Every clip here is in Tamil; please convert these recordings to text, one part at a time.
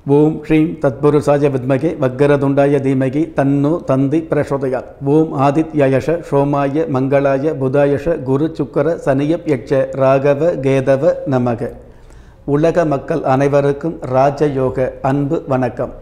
ஓம் ஸ்ரீம் தத்புருஷாய வித்மகே வக்கரதுண்டாய தீமகி தன்னோ தந்தி பிரசோதயாத். ஓம் ஆதித்யாயஷ சோமாய மங்களாய புதாயஷ குரு சுக்கர சனியப் யட்ச ராகவ கேதவ நமக. உலக மக்கள் அனைவருக்கும் ராஜயோக அன்பு வணக்கம்.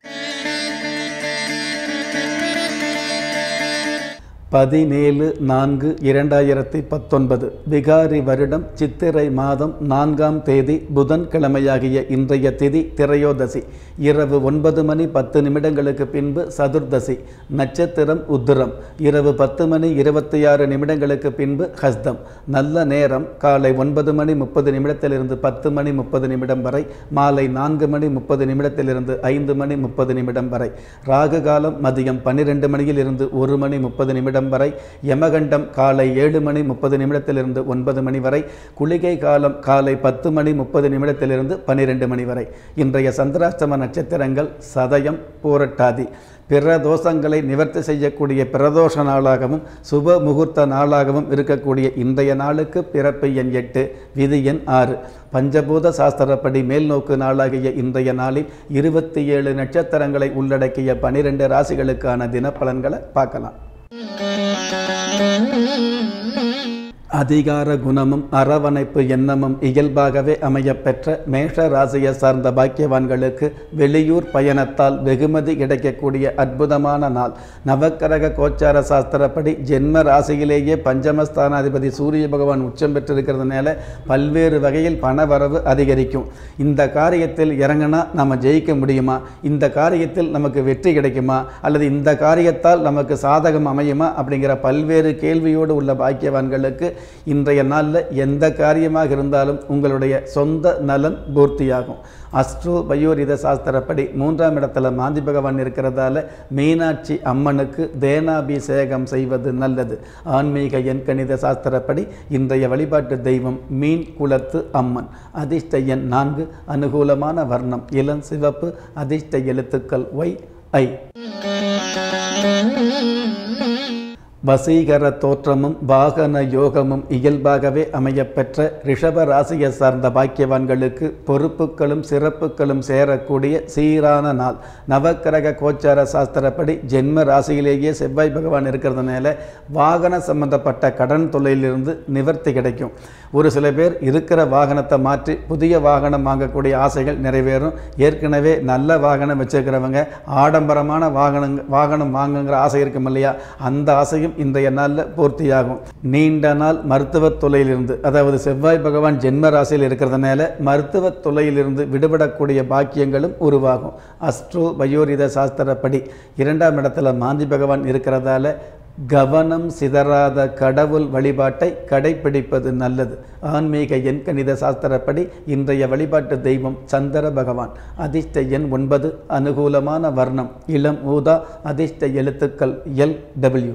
17/4/2019 விகாரி வருடம் சித்திரை மாதம் 4ஆம் தேதி புதன்கிழமையாகிய இன்றைய திதி திரையோதசி. இரவு 9:10 பின்பு சதுர்தசி. நட்சத்திரம் உத்திரம். இரவு 10:26 பின்பு ஹஸ்தம். நல்ல நேரம் காலை 9:30 10:30 வரை, மாலை 4:30 5:30 வரை. ராகு காலம் மதியம் 12 மணியிலிருந்து 1:30 வரை. யமகண்டம் காலை 7:30 9 வரை. குளிகை காலம் காலை 10:30 12 வரை. இன்றைய சந்திராஷ்டம நட்சத்திரங்கள் சதயம், பூரட்டாதி. பிற தோஷங்களை நிவர்த்தி செய்யக்கூடிய பிரதோஷ நாளாகவும் சுப முகூர்த்த நாளாகவும் இருக்கக்கூடிய இன்றைய நாளுக்கு பிறப்பு எண் 8, விதி எண் 6. பஞ்சபூத சாஸ்திரப்படி மேல்நோக்கு நாளாகிய இன்றைய நாளில் 27 நட்சத்திரங்களை உள்ளடக்கிய 12 ராசிகளுக்கான தினப்பலன்களை பார்க்கலாம். அதிகார குணமும் அரவணைப்பு எண்ணமும் இயல்பாகவே அமையப்பெற்ற மேஷ ராசியை சார்ந்த பாக்கியவான்களுக்கு வெளியூர் பயணத்தால் வெகுமதி கிடைக்கக்கூடிய அற்புதமான நாள். நவக்கிரக கோச்சார சாஸ்திரப்படி ஜென்ம ராசியிலேயே பஞ்சமஸ்தானாதிபதி சூரிய பகவான் உச்சம் பெற்றிருக்கிறதுனால பல்வேறு வகையில் பண வரவு அதிகரிக்கும். இந்த காரியத்தில் இறங்கினா நம்ம ஜெயிக்க முடியுமா, இந்த காரியத்தில் நமக்கு வெற்றி கிடைக்குமா, அல்லது இந்த காரியத்தால் நமக்கு சாதகம் அமையுமா அப்படிங்கிற பல்வேறு கேள்வியோடு உள்ள பாக்கியவான்களுக்கு இன்றைய நாளில் எந்த காரியமாக இருந்தாலும் உங்களுடைய சொந்த நலன் பூர்த்தியாகும். அஸ்ட்ரோ பயோரித சாஸ்திரப்படி 3ஆம் இடத்துல மாந்தி பகவான் இருக்கிறதால மீனாட்சி அம்மனுக்கு தேனாபிஷேகம் செய்வது நல்லது. ஆன்மீக எண்கணித சாஸ்திரப்படி இன்றைய வழிபாட்டு தெய்வம் மீன் குலத்து அம்மன். அதிர்ஷ்ட எண் 4. அனுகூலமான வர்ணம் இளம் சிவப்பு. அதிர்ஷ்ட எழுத்துக்கள் YI. வசீகர தோற்றமும் வாகன யோகமும் இயல்பாகவே அமையப்பெற்ற ரிஷப ராசியை சார்ந்த பாக்கியவான்களுக்கு பொறுப்புகளும் சிறப்புகளும் சேரக்கூடிய சீரான நாள். நவக்கிரக கோச்சார சாஸ்திரப்படி ஜென்ம ராசியிலேயே செவ்வாய் பகவான் இருக்கிறதுனால வாகன சம்பந்தப்பட்ட கடன் தொல்லையிலிருந்து நிவர்த்தி கிடைக்கும். ஒரு சில பேர் இருக்கிற வாகனத்தை மாற்றி புதிய வாகனம் வாங்கக்கூடிய ஆசைகள் நிறைவேறும். ஏற்கனவே நல்ல வாகனம் வச்சுருக்கிறவங்க ஆடம்பரமான வாகனம் வாங்குங்கிற ஆசை இருக்கும் இல்லையா, அந்த ஆசையும் இன்றைய நாளில் பூர்த்தியாகும். நீண்ட நாள் மருத்துவ தொல்லையிலிருந்து, அதாவது செவ்வாய் பகவான் ஜென்ம ராசியில் இருக்கிறதுனால மருத்துவ தொல்லையிலிருந்து விடுபடக்கூடிய பாக்கியங்களும் உருவாகும். அஸ்ட்ரோ பயோரித சாஸ்திரப்படி 2ஆம் இடத்துல மாந்தி பகவான் இருக்கிறதால கவனம் சிதறாத கடவுள் வழிபாட்டை கடைபிடிப்பது நல்லது. ஆன்மீக எண்கணித சாஸ்திரப்படி இன்றைய வழிபாட்டு தெய்வம் சந்திர பகவான். அதிர்ஷ்ட எண் 9. அனுகூலமான வர்ணம் இளம் ஊதா. அதிர்ஷ்ட எழுத்துக்கள் LW.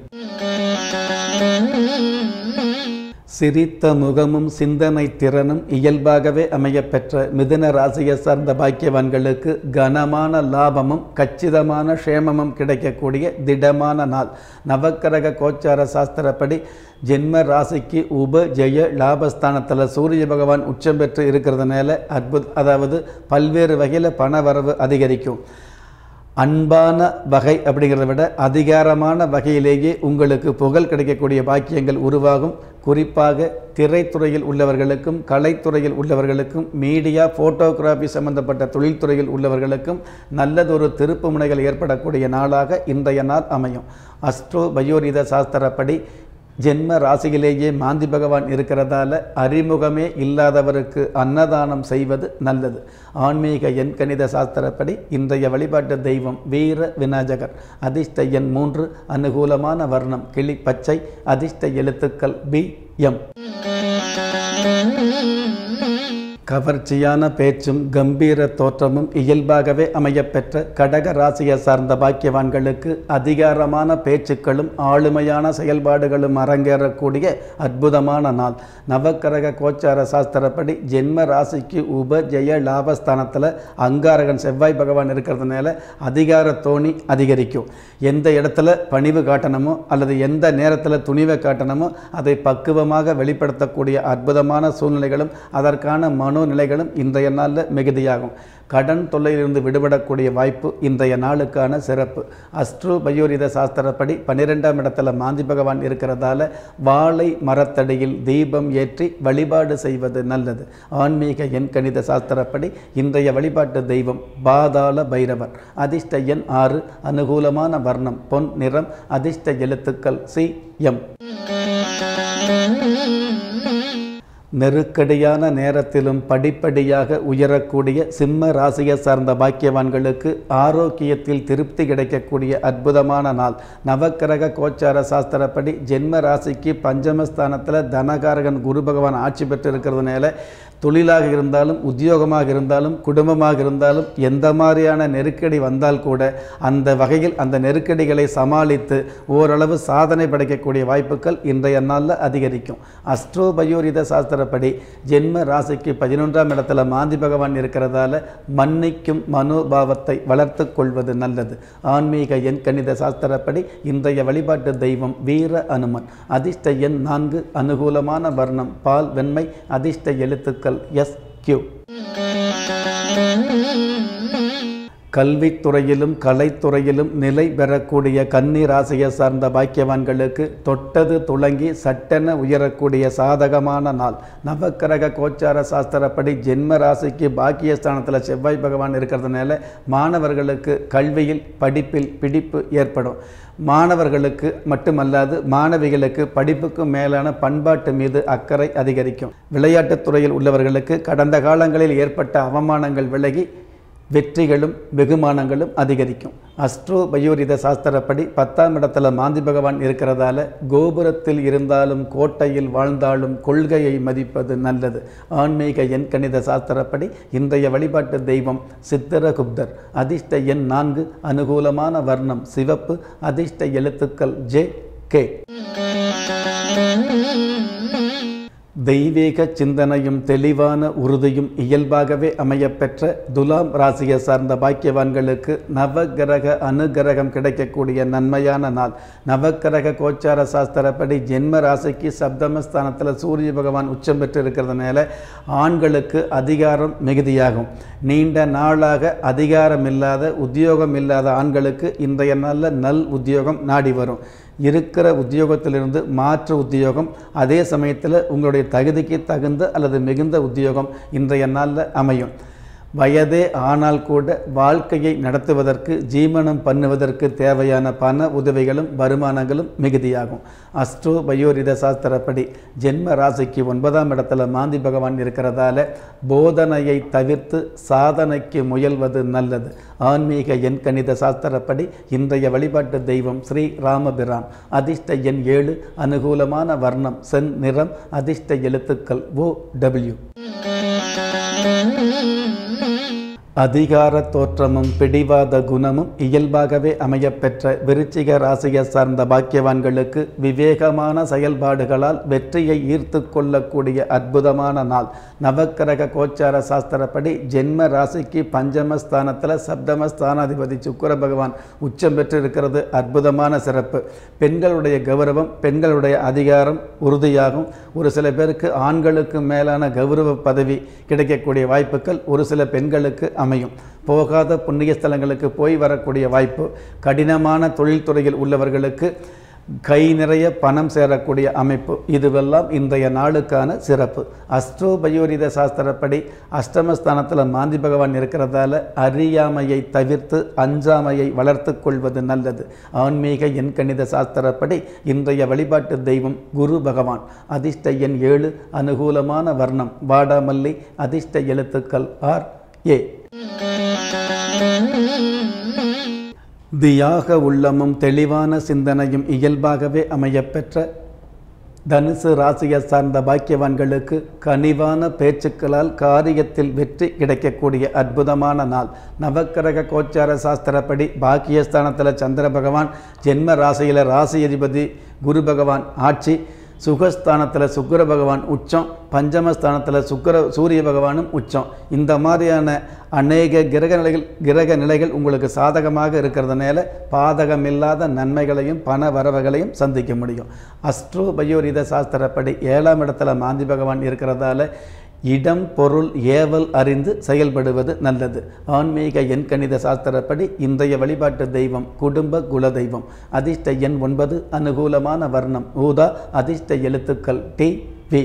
சிரித்த முகமும் சிந்தனை திறனும் இயல்பாகவே அமையப்பெற்ற மிதுன ராசியை சார்ந்த பாக்கியவான்களுக்கு கனமான லாபமும் கச்சிதமான க்ஷேமமும் கிடைக்கக்கூடிய திடமான நாள். நவக்கிரக கோச்சார சாஸ்திரப்படி ஜென்ம ராசிக்கு உப ஜெய லாபஸ்தானத்தில் சூரிய பகவான் உச்சம் பெற்று இருக்கிறதுனால அதாவது பல்வேறு வகையில் பண வரவு அதிகரிக்கும். அன்பான வகை அப்படிங்கிறத விட அதிகாரமான வகையிலேயே உங்களுக்கு புகழ் கிடைக்கக்கூடிய பாக்கியங்கள் உருவாகும். குறிப்பாக திரைத்துறையில் உள்ளவர்களுக்கும் கலைத்துறையில் உள்ளவர்களுக்கும் மீடியா ஃபோட்டோகிராஃபி சம்பந்தப்பட்ட தொழில்துறையில் உள்ளவர்களுக்கும் நல்லதொரு திருப்பு முனைகள் ஏற்படக்கூடிய நாளாக இன்றைய நாள் அமையும். அஸ்ட்ரோ பயோரித சாஸ்திரப்படி ஜென்ம ராசியிலேயே மாந்தி பகவான் இருக்கிறதால அறிமுகமே இல்லாதவருக்கு அன்னதானம் செய்வது நல்லது. ஆன்மீக எண்கணித சாஸ்திரப்படி இன்றைய வழிபாட்டு தெய்வம் வீர விநாயகர். அதிர்ஷ்ட எண் 3. அனுகூலமான வர்ணம் கிளி பச்சை. அதிர்ஷ்ட எழுத்துக்கள் BM. கவர்ச்சியான பேச்சும் கம்பீர தோற்றமும் இயல்பாகவே அமையப்பெற்ற கடக ராசியை சார்ந்த பாக்கியவான்களுக்கு அதிகாரமான பேச்சுக்களும் ஆளுமையான செயல்பாடுகளும் அரங்கேறக்கூடிய அற்புதமான நாள். நவக்கிரக கோச்சார சாஸ்திரப்படி ஜென்ம ராசிக்கு உப ஜெய லாபஸ்தானத்தில் அங்காரகன் செவ்வாய் பகவான் இருக்கிறதுனால அதிகார தோணி அதிகரிக்கும். எந்த இடத்துல பணிவு காட்டணுமோ அல்லது எந்த நேரத்தில் துணிவை காட்டணுமோ அதை பக்குவமாக வெளிப்படுத்தக்கூடிய அற்புதமான சூழ்நிலைகளும் அதற்கான மனோ மனோநிலைகளும் இன்றைய நாளில் மிகுதியாகும். கடன் தொல்லையிலிருந்து விடுபடக்கூடிய வாய்ப்பு இன்றைய நாளுக்கான சிறப்பு. அஸ்ட்ரோ பயோரித சாஸ்திரப்படி 12ஆம் இடத்துல மாந்தி பகவான் இருக்கிறதால வாழை மரத்தடியில் தீபம் ஏற்றி வழிபாடு செய்வது நல்லது. ஆன்மீக எண் கணித சாஸ்திரப்படி இன்றைய வழிபாட்டு தெய்வம் பாதாள பைரவர். அதிர்ஷ்ட எண் 6. அனுகூலமான வர்ணம் பொன் நிறம். அதிர்ஷ்ட எழுத்துக்கள் சி எம். நெருக்கடியான நேரத்திலும் படிப்படியாக உயரக்கூடிய சிம்ம ராசியை சார்ந்த பாக்கியவான்களுக்கு ஆரோக்கியத்தில் திருப்தி கிடைக்கக்கூடிய அற்புதமான நாள். நவக்கிரக கோச்சார சாஸ்திரப்படி ஜென்ம ராசிக்கு பஞ்சமஸ்தானத்தில் தனகாரகன் குரு பகவான் ஆட்சி பெற்று இருக்கிறதுனால தொழிலாக இருந்தாலும் உத்தியோகமாக இருந்தாலும் குடும்பமாக இருந்தாலும் எந்த மாதிரியான நெருக்கடி வந்தால் கூட அந்த வகையில் அந்த நெருக்கடிகளை சமாளித்து ஓரளவு சாதனை படைக்கக்கூடிய வாய்ப்புகள் இன்றைய நாளில் அதிகரிக்கும். அஸ்ட்ரோ பயோரித சாஸ்திரப்படி ஜென்ம ராசிக்கு 11ஆம் இடத்துல மாந்தி பகவான் இருக்கிறதால மன்னிக்கும் மனோபாவத்தை வளர்த்து கொள்வது நல்லது. ஆன்மீக எண் கணித சாஸ்திரப்படி இன்றைய வழிபாட்டு தெய்வம் வீர அனுமன். அதிர்ஷ்ட எண் 4. அனுகூலமான வர்ணம் பால் வெண்மை. அதிர்ஷ்ட எழுத்துக்கள் எஸ் கியூ. கல்வித்துறையிலும் கலைத்துறையிலும் நிலை பெறக்கூடிய கன்னி ராசியை சார்ந்த பாக்கியவான்களுக்கு தொட்டது துளங்கி சட்டென உயரக்கூடிய சாதகமான நாள். நவக்கிரக கோச்சார சாஸ்திரப்படி ஜென்ம ராசிக்கு பாக்கியஸ்தானத்தில் செவ்வாய் பகவான் இருக்கிறதுனால மாணவர்களுக்கு கல்வியில் படிப்பில் பிடிப்பு ஏற்படும். மாணவர்களுக்கு மட்டுமல்லாது மாணவிகளுக்கு படிப்புக்கு மேலான பண்பாட்டு மீது அக்கறை அதிகரிக்கும். விளையாட்டுத் துறையில் உள்ளவர்களுக்கு கடந்த காலங்களில் ஏற்பட்ட அவமானங்கள் விலகி வெற்றிகளும் வெகுமானங்களும் அதிகரிக்கும். அஸ்ட்ரோ பயோரித சாஸ்திரப்படி 10ஆம் இடத்துல மாந்தி பகவான் இருக்கிறதால கோபுரத்தில் இருந்தாலும் கோட்டையில் வாழ்ந்தாலும் கொள்கையை மதிப்பது நல்லது. ஆன்மீக எண் கணித சாஸ்திரப்படி இன்றைய வழிபாட்டு தெய்வம் சித்திரகுப்தர். அதிர்ஷ்ட எண் 4. அனுகூலமான வர்ணம் சிவப்பு. அதிர்ஷ்ட எழுத்துக்கள் ஜே கே. தெய்வீக சிந்தனையும் தெளிவான உறுதியும் இயல்பாகவே அமையப்பெற்ற துலாம் ராசியை சார்ந்த பாக்கியவான்களுக்கு நவகிரக அனுகிரகம் கிடைக்கக்கூடிய நன்மையான நாள். நவகிரக கோச்சார சாஸ்திரப்படி ஜென்ம ராசிக்கு சப்தமஸ்தானத்தில் சூரிய பகவான் உச்சம் பெற்று இருக்கிறதுனால ஆண்களுக்கு அதிகாரம் மிகுதியாகும். நீண்ட நாளாக அதிகாரம் இல்லாத உத்தியோகம் இல்லாத ஆண்களுக்கு இன்றைய நாளில் நல் உத்தியோகம் நாடி வரும். இருக்கிற உத்தியோகத்திலிருந்து மாற்று உத்தியோகம், அதே சமயத்தில் உங்களுடைய தகுதிக்கு தகுந்த அல்லது மிகுந்த உத்தியோகம் இன்றைய நாளில் அமையும். வயதே ஆனால் கூட வாழ்க்கையை நடத்துவதற்கு ஜீவனம் பண்ணுவதற்கு தேவையான பண உதவிகளும் வருமானங்களும் மிகுதியாகும். அஸ்ட்ரோ பயோரித சாஸ்திரப்படி ஜென்ம ராசிக்கு 9ஆம் இடத்துல மாந்தி பகவான் இருக்கிறதால போதனையை தவிர்த்து சாதனைக்கு முயல்வது நல்லது. ஆன்மீக எண் கணித சாஸ்திரப்படி இன்றைய வழிபாட்டு தெய்வம் ஸ்ரீ ராமபிரான். அதிர்ஷ்ட எண் 7. அனுகூலமான வர்ணம் சென் நிறம். அதிர்ஷ்ட எழுத்துக்கள் ஓ டபிள்யூ. அதிகார தோற்றமும் பிடிவாத குணமும் இயல்பாகவே அமையப்பெற்ற விருச்சிக ராசியை சார்ந்த பாக்கியவான்களுக்கு விவேகமான செயல்பாடுகளால் வெற்றியை ஈர்த்து கொள்ளக்கூடிய அற்புதமான நாள். நவக்கிரக கோச்சார சாஸ்திரப்படி ஜென்ம ராசிக்கு பஞ்சமஸ்தானத்தில் சப்தமஸ்தானாதிபதி சுக்கிர பகவான் உச்சம் பெற்று இருக்கிறது அற்புதமான சிறப்பு. பெண்களுடைய கௌரவம், பெண்களுடைய அதிகாரம் உறுதியாகும். ஒரு சில பேருக்கு ஆண்களுக்கு மேலான கௌரவ பதவி கிடைக்கக்கூடிய வாய்ப்புகள் ஒரு சில பெண்களுக்கு அமையும். போகாத புண்ணிய ஸ்தலங்களுக்கு போய் வரக்கூடிய வாய்ப்பு. கடினமான தொழில்துறையில் உள்ளவர்களுக்கு கை நிறைய பணம் சேரக்கூடிய அமைப்பு. இதுவெல்லாம் இன்றைய நாளுக்கான சிறப்பு. அஸ்ட்ரோ பயோரித சாஸ்திரப்படி அஷ்டமஸ்தானத்தில் மாந்தி பகவான் இருக்கிறதால அறியாமையை தவிர்த்து அஞ்சாமையை வளர்த்து கொள்வது நல்லது. ஆன்மீக எண் கணித சாஸ்திரப்படி இன்றைய வழிபாட்டு தெய்வம் குரு பகவான். அதிர்ஷ்ட எண் 7. அனுகூலமான வர்ணம் வாடாமல்லி. அதிர்ஷ்ட எழுத்துக்கள் ஆர் ஏ. தியாக உள்ளமும் தெளிவான சிந்தனையும் இயல்பாகவே அமையப்பெற்ற தனுசு ராசியை சார்ந்த பாக்கியவான்களுக்கு கனிவான பேச்சுக்களால் காரியத்தில் வெற்றி கிடைக்கக்கூடிய அற்புதமான நாள். நவக்கிரக கோச்சார சாஸ்திரப்படி பாக்கியஸ்தானத்தில் சந்திர பகவான், ஜென்ம ராசியில் ராசி அதிபதி குரு பகவான் ஆட்சி, சுகஸ்தானத்தில் சுக்கிர பகவான் உச்சம், பஞ்சமஸ்தானத்தில் சூரிய பகவானும் உச்சம். இந்த மாதிரியான அநேக கிரக நிலைகள் உங்களுக்கு சாதகமாக இருக்கிறதுனால பாதகமில்லாத நன்மைகளையும் பண வரவுகளையும் சந்திக்க முடியும். அஸ்ட்ரோ பயோரித சாஸ்திரப்படி 7ஆம் இடத்துல மாந்தி பகவான் இருக்கிறதால இடம் பொருள் ஏவல் அறிந்து செயல்படுவது நல்லது. ஆன்மீக எண்கணித சாஸ்திரப்படி இன்றைய வழிபாட்டு தெய்வம் குடும்ப குலதெய்வம். அதிர்ஷ்ட எண் 9. அனுகூலமான வர்ணம் ஊதா. அதிர்ஷ்ட எழுத்துக்கள் டி வி.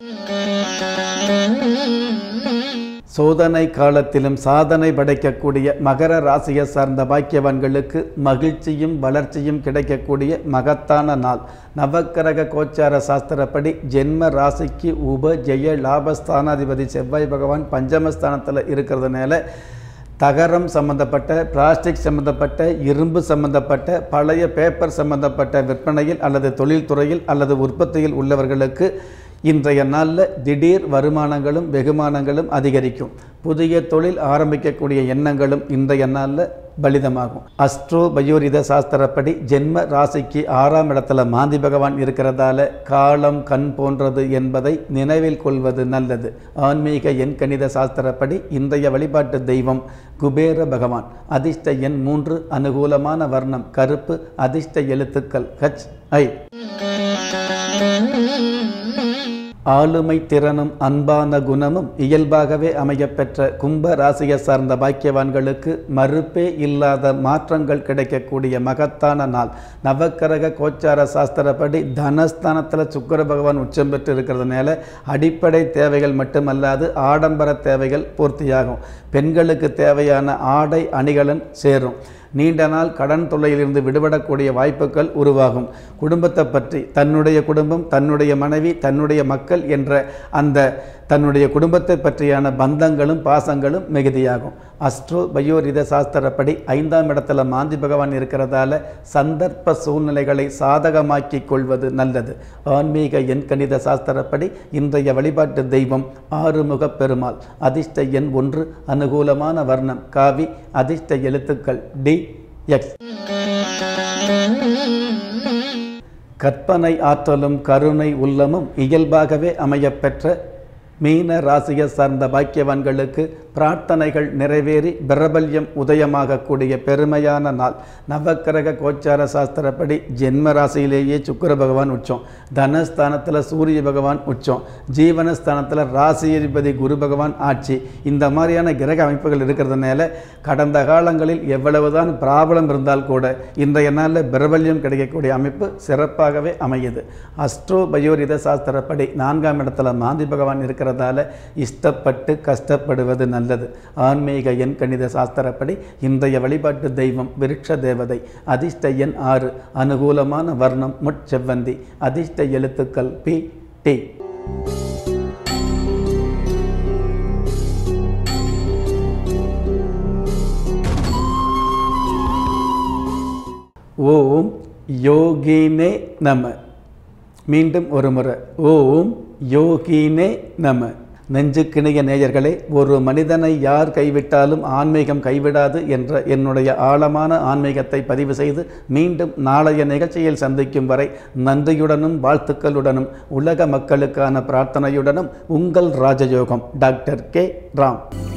சோதனை காலத்திலும் சாதனை படைக்கக்கூடிய மகர ராசியை சார்ந்த பாக்கியவான்களுக்கு மகிழ்ச்சியும் வளர்ச்சியும் கிடைக்கக்கூடிய மகத்தான நாள். நவக்கிரக கோச்சார சாஸ்திரப்படி ஜென்ம ராசிக்கு உப ஜெய லாபஸ்தானாதிபதி செவ்வாய் பகவான் பஞ்சமஸ்தானத்தில் இருக்கிறதுனால தகரம் சம்பந்தப்பட்ட, பிளாஸ்டிக் சம்பந்தப்பட்ட, இரும்பு சம்பந்தப்பட்ட, பழைய பேப்பர் சம்பந்தப்பட்ட விற்பனையில் அல்லது தொழில்துறையில் அல்லது உற்பத்தியில் உள்ளவர்களுக்கு இன்றைய நாளில் திடீர் வருமானங்களும் வெகுமானங்களும் அதிகரிக்கும். புதிய தொழில் ஆரம்பிக்கக்கூடிய எண்ணங்களும் இன்றைய நாளில் பலிதமாகும். அஸ்ட்ரோ பயோரித சாஸ்திரப்படி ஜென்ம ராசிக்கு 6ஆம் இடத்துல மாந்தி பகவான் இருக்கிறதால காலம் கண் போன்றது என்பதை நினைவில் கொள்வது நல்லது. ஆன்மீக எண்கணித சாஸ்திரப்படி இன்றைய வழிபாட்டு தெய்வம் குபேர பகவான். அதிர்ஷ்ட எண் 3. அனுகூலமான வர்ணம் கருப்பு. அதிர்ஷ்ட எழுத்துக்கள் ஹச் ஐ. ஆளுமை திறனும் அன்பான குணமும் இயல்பாகவே அமையப்பெற்ற கும்ப ராசியை சார்ந்த பாக்கியவான்களுக்கு மறுப்பே இல்லாத மாற்றங்கள் கிடைக்கக்கூடிய மகத்தான நாள். நவக்கிரக கோச்சார சாஸ்திரப்படி தனஸ்தானத்தில் சுக்கிர பகவான் உச்சம் பெற்று இருக்கிறதுனால அடிப்படை தேவைகள் மட்டுமல்லாது ஆடம்பர தேவைகள் பூர்த்தியாகும். பெண்களுக்கு தேவையான ஆடை அணிகலன் சேரும். நீண்ட நாள் கடன் தொல்லையிலிருந்து விடுபடக்கூடிய வாய்ப்புகள் உருவாகும். குடும்பத்தை பற்றி தன்னுடைய குடும்பம், தன்னுடைய மனைவி, தன்னுடைய மக்கள் என்ற அந்த தன்னுடைய குடும்பத்தை பற்றியான பந்தங்களும் பாசங்களும் மிகுதியாகும். அஸ்ட்ரோ பயோரித சாஸ்திரப்படி 5ஆம் இடத்துல மாந்தி பகவான் இருக்கிறதால சந்தர்ப்ப சூழ்நிலைகளை சாதகமாக்கி கொள்வது நல்லது. ஆன்மீக எண்கணித சாஸ்திரப்படி இன்றைய வழிபாட்டு தெய்வம் ஆறுமுக பெருமாள். அதிர்ஷ்ட எண் 1. அனுகூலமான வர்ணம் காவி. அதிர்ஷ்ட எழுத்துக்கள் டி எக்ஸ். கற்பனை ஆற்றலும் கருணை உள்ளமும் இயல்பாகவே அமையப்பெற்ற மீன ராசியை சார்ந்த பாக்கியவான்களுக்கு பிரார்த்தனைகள் நிறைவேறி பிரபல்யம் உதயமாகக்கூடிய பெருமையான நாள். நவக்கிரக கோச்சார சாஸ்திரப்படி ஜென்ம ராசியிலேயே சுக்கிர பகவான் உச்சம், தனஸ்தானத்தில் சூரிய பகவான் உச்சம், ஜீவனஸ்தானத்தில் ராசியதிபதி குரு பகவான் ஆட்சி. இந்த மாதிரியான கிரக அமைப்புகள் இருக்கிறதுனால கடந்த காலங்களில் எவ்வளவுதான் பிராபலம் இருந்தால் கூட இன்றைய நாளில் பிரபல்யம் கிடைக்கக்கூடிய அமைப்பு சிறப்பாகவே அமையுது. அஸ்ட்ரோ பயோரித சாஸ்திரப்படி 4ஆம் இடத்துல மாந்தி பகவான் இருக்கிறதால இஷ்டப்பட்டு கஷ்டப்படுவது நல்லது. ஆன்மீக எண் கணித சாஸ்திரப்படி இன்றைய வழிபாட்டு தெய்வம் விருட்ச தேவதை. அதிர்ஷ்ட எண் 6. அனுகூலமான வர்ணம் முட்செவ்வந்தி. அதிர்ஷ்ட எழுத்துக்கள் பி டி. ஓம் யோகினே நம. மீண்டும் ஒரு முறை ஓம் யோகினே நம. நெஞ்சுக்கிணைய நேயர்களே, ஒரு மனிதனை யார் கைவிட்டாலும் ஆன்மீகம் கைவிடாது என்ற என்னுடைய ஆழமான ஆன்மீகத்தை பதிவு செய்து மீண்டும் நாளைய நிகழ்ச்சியில் சந்திக்கும் வரை நன்றியுடனும் வாழ்த்துக்களுடனும் உலக மக்களுக்கான பிரார்த்தனையுடனும் உங்கள் ராஜயோகம் டாக்டர் கே ராம்.